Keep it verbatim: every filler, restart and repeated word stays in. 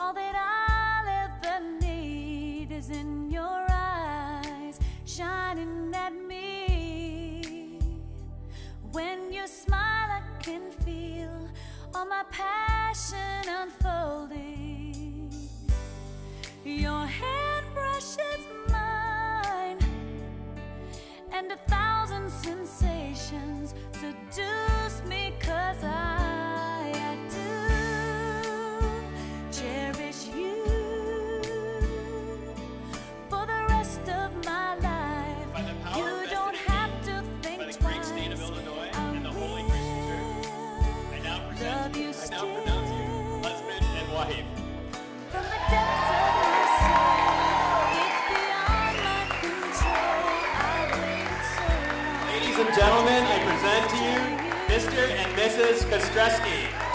All that I'll ever need is in your eyes, shining at me. When you smile, I can feel all my passion unfolding. Your hand brushes mine, and a thousand sensations seduce me, 'cause I, I do cherish you for the rest of my life. By the power You vested don't in have me to think by the twice. great state of Illinois I and the Holy will Christian Church, I now present love you I now still. pronounce you husband and wife. From the depths of my soul, it's beyond my control. I've waited so long. Ladies and gentlemen, I present to you Mister and Missus Kostreski.